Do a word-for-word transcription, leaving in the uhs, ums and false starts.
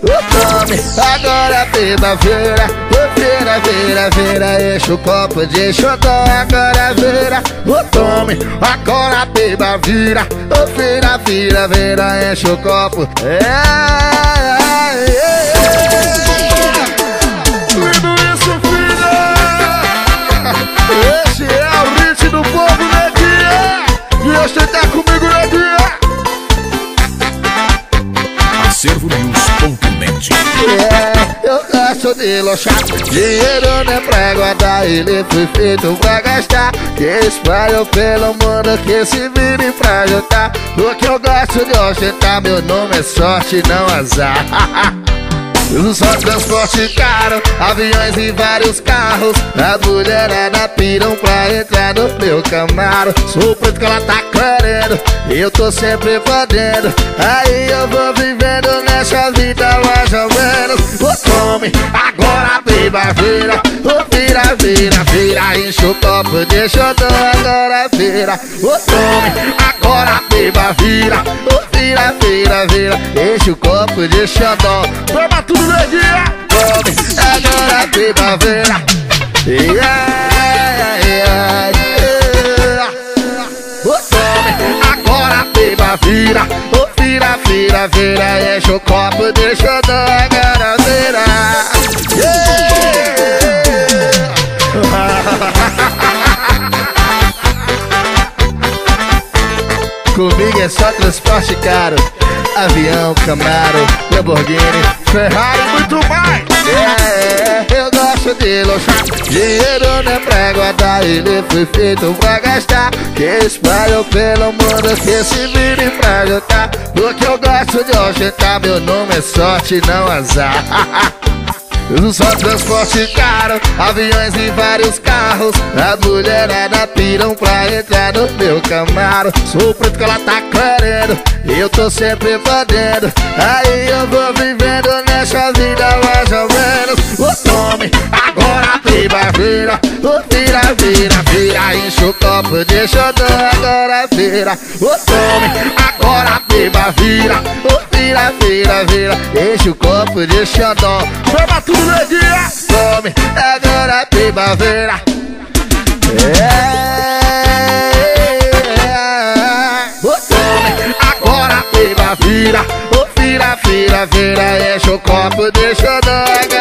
tome, agora primavera. Ô vira, vira, vira, enche o copo de xodó. Agora vira, ô tome, agora primavera. Ô vira, vira, vira, enche o copo. É, é, é, é. Lindo isso, filha. Esse é o ritmo do povo, neguinha. E esse tá comigo, neguinha. Acervo News ponto net. É, eu gosto de lochar. Dinheiro não é pra guardar, ele foi feito pra gastar. Que espalhou pelo mundo, que se vire pra juntar. Porque eu gosto de ostentar, meu nome é sorte, não azar. Eu só transporte caro, aviões e vários carros. A mulherada piram pra entrar no meu Camaro. Sou preto que ela tá querendo, eu tô sempre podendo. Aí eu vou vivendo nessa vida mais ou menos. Ô tome, agora primavera. Ô vira, vira, vira, enche o copo de xodó. Agora vira, ô tome, agora primavera. Ô vira, vira, vira, enche o copo de xodó. Toma tudo, neguinha. Tome, agora primavera. Yeah, yeah, yeah. Ô tome, agora primavera. Ô vira, vira, vira, enche o copo de xodó. Agora vira. Yeah. Comigo é só transporte caro. Avião, Camaro, Lamborghini, Ferrari, muito mais. É, eu gosto de lochar. Dinheiro não é pra guardar, ele foi feito pra gastar. Que espalhou pelo mundo, que se vire pra juntar. Porque eu gosto de ostentar, meu nome é sorte, não azar. Eu só transporte caro, aviões e vários carros. A mulherada piram pra entrar no meu Camaro. Sou preto que ela tá querendo, eu tô sempre podendo. Aí eu vou vivendo nessa vida mais ou menos. Ô tome, agora primavera. Ô vira, vira, vira, enche o copo de xodó. Agora vira, ô tome, agora primavera. Ô vira, vira, vira, enche o copo de xodó. Toma tudo, neguinha. Tome, agora primavera. É, ô tome, agora primavera. Ô vira, vira, vira, enche o copo de xodó.